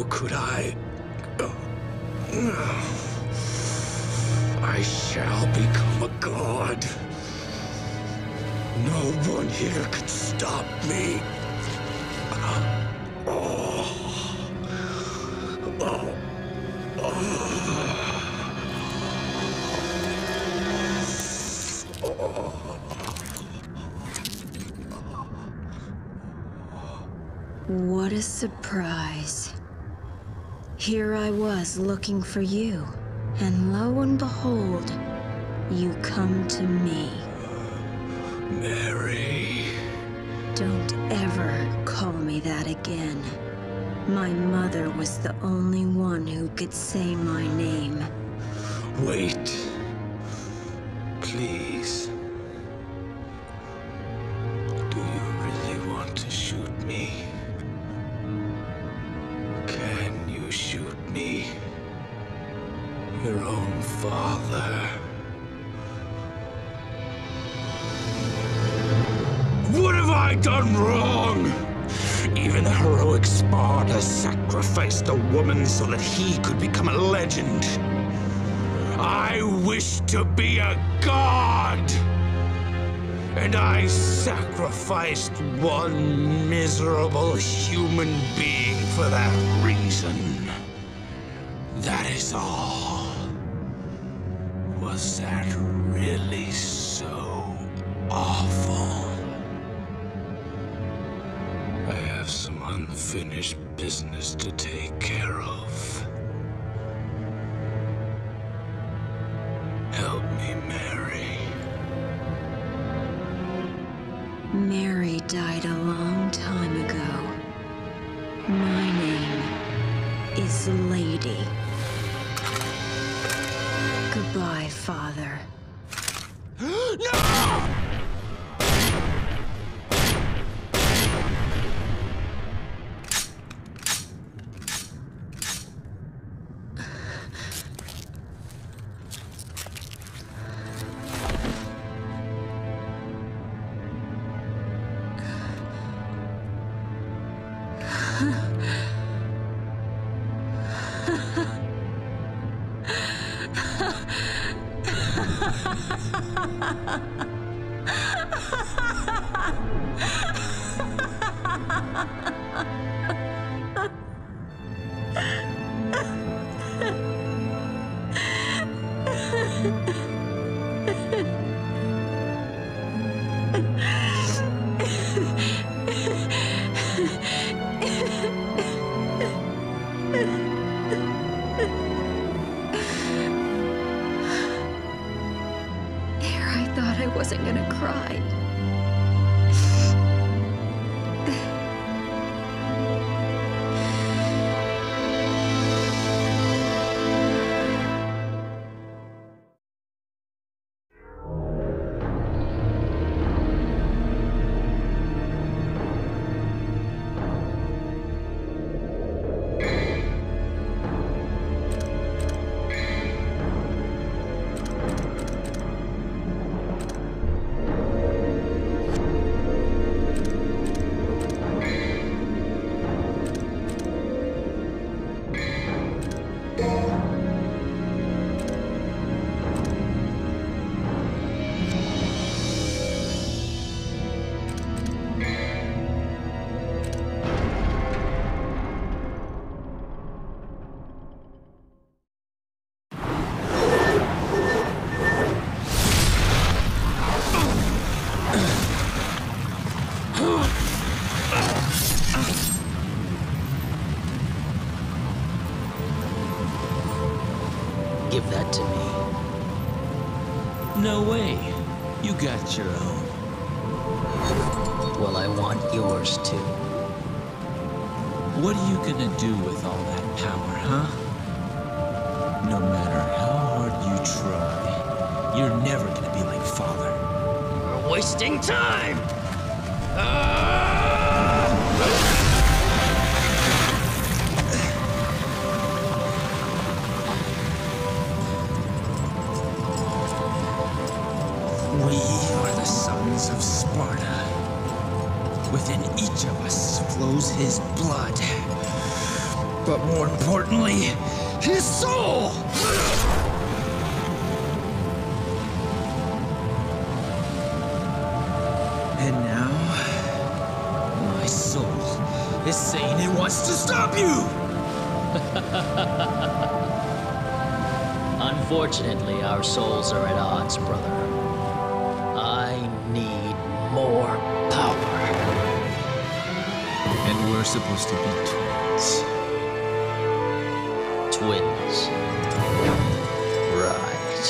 could I? I shall become a god. No one here could stop me. What a surprise. Here I was looking for you, and lo and behold, you come to me. Mary. Don't ever call me that again. My mother was the only one who could say my name. Wait. Please. Do you really want to shoot me? Can you shoot me? Your own father. What have I done wrong? Even the heroic Sparta sacrificed a woman so that he could become a legend. I wish to be a god! And I sacrificed one miserable human being for that reason. That is all. Was that really so awful? I have some unfinished business to take care of. Help me, Mary. Mary died a long time ago. My name is Lady. Goodbye, Father. No! I wasn't gonna cry. Give that to me. No way. You got your own. Well, I want yours too. What are you gonna do with all that power, huh? No matter how hard you try, you're never gonna be like Father. We're wasting time! We are the sons of Sparta. Within each of us flows his blood. But more importantly, his soul! And now, my soul is saying it wants to stop you! Unfortunately, our souls are at odds, brother. I need more power. And we're supposed to be twins. Twins. Right.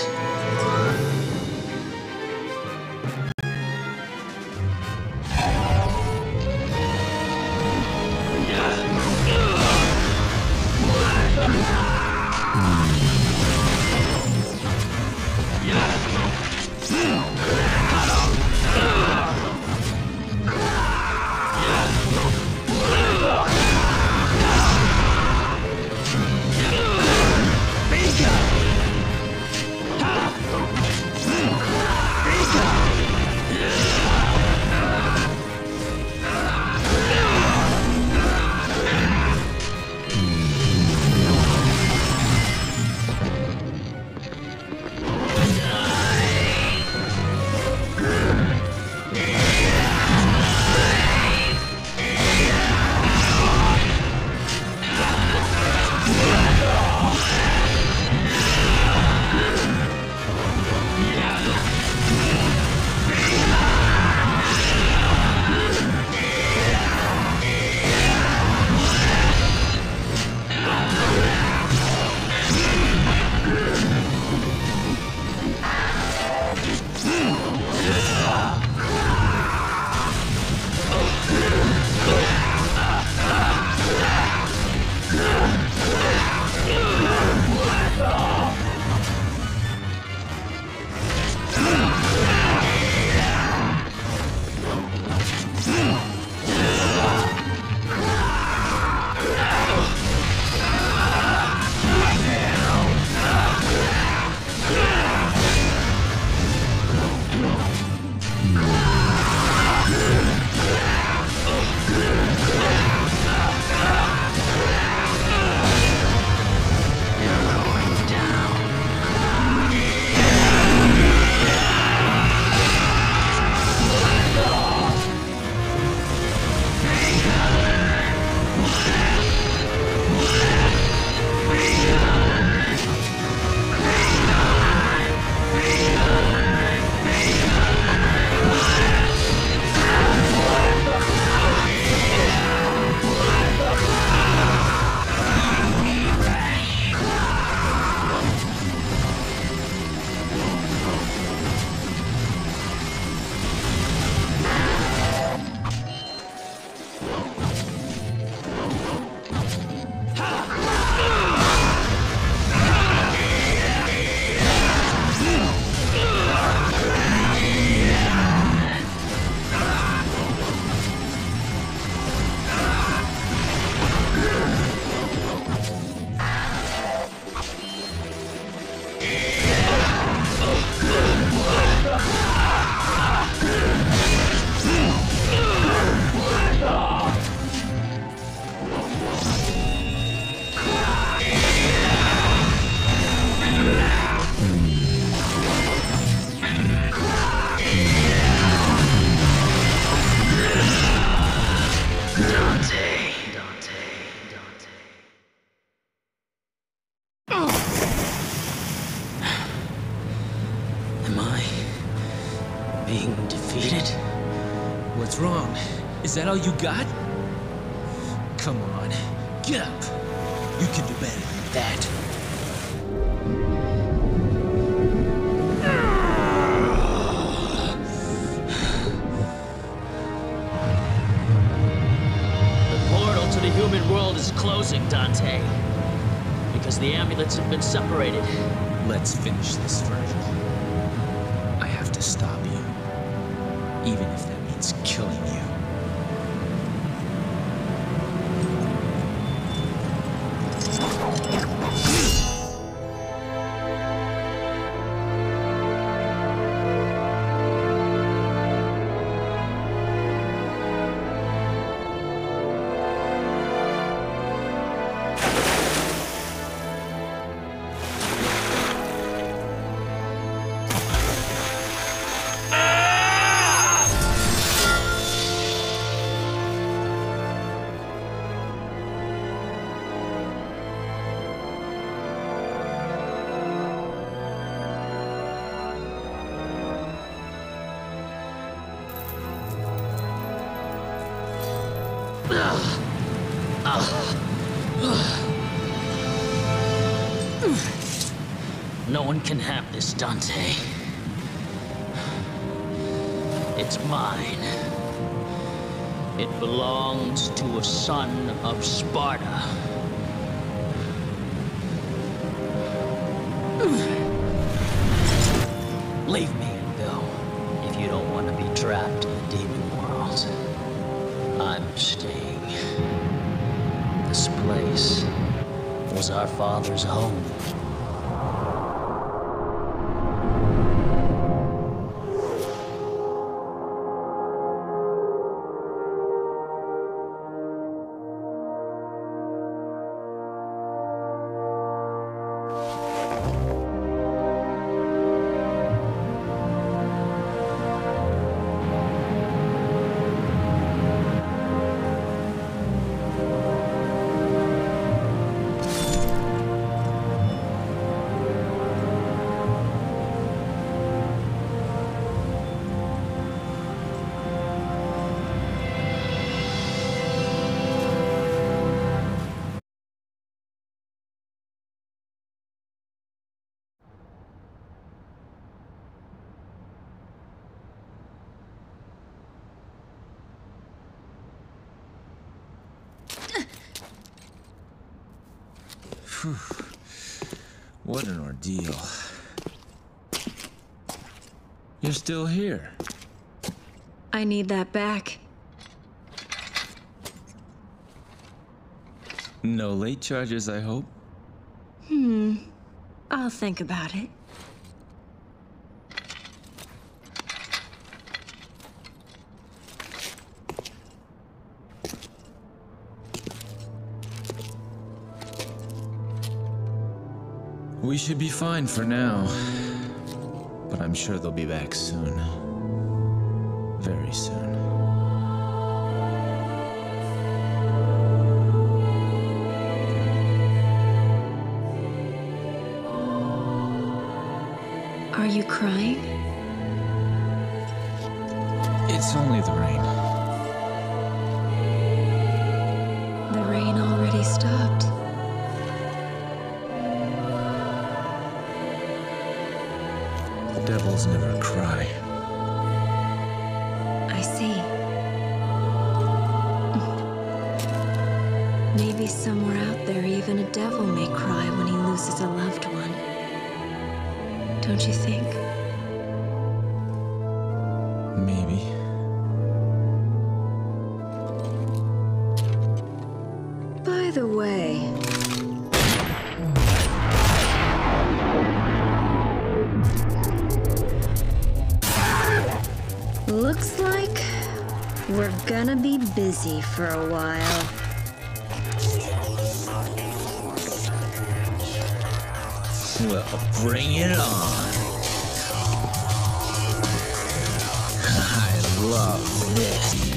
being defeated? What's wrong? Is that all you got? Come on, get up. You can do better than that. The portal to the human world is closing, Dante. Because the amulets have been separated. Let's finish this, Virgil. I have to stop you. Even if that means killing you. No one can have this, Dante. It's mine. It belongs to a son of Sparta. Leave me and go, if you don't want to be trapped in the demon world. I'm staying. This place was our father's home. What an ordeal. You're still here. I need that back. No late charges, I hope? I'll think about it. We should be fine for now. But I'm sure they'll be back soon. Very soon. Are you crying? It's only the rain. The rain already stopped. Devils never cry. I see. Maybe somewhere out there, even a devil may cry when he loses a loved one. Don't you think? Maybe. By the way... Looks like we're gonna be busy for a while. Well, bring it on. I love this.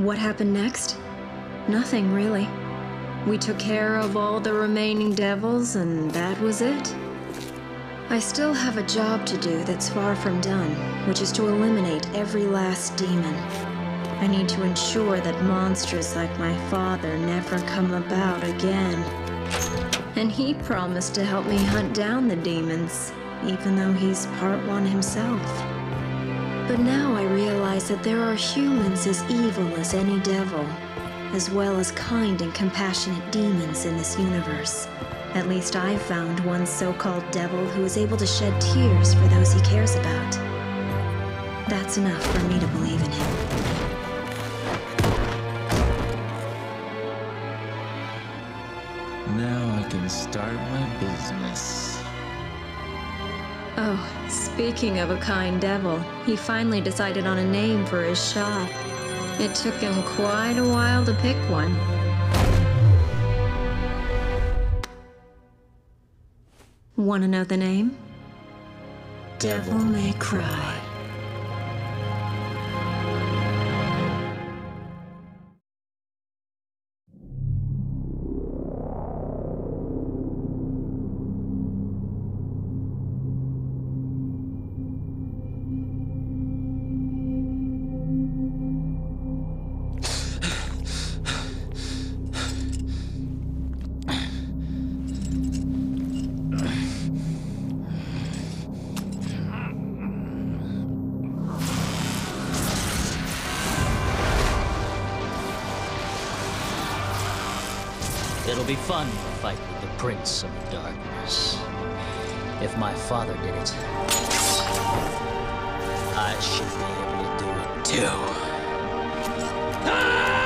What happened next? Nothing, really. We took care of all the remaining devils, and that was it. I still have a job to do that's far from done, which is to eliminate every last demon. I need to ensure that monsters like my father never come about again. And he promised to help me hunt down the demons, even though he's part one himself. But now I realize that there are humans as evil as any devil, as well as kind and compassionate demons in this universe. At least I've found one so-called devil who is able to shed tears for those he cares about. That's enough for me to believe in him. Now I can start my business. Oh, speaking of a kind devil, he finally decided on a name for his shop. It took him quite a while to pick one. Want to know the name? Devil May Cry. It'll be fun to fight with the Prince of Darkness. If my father did it, I should be able to do it too.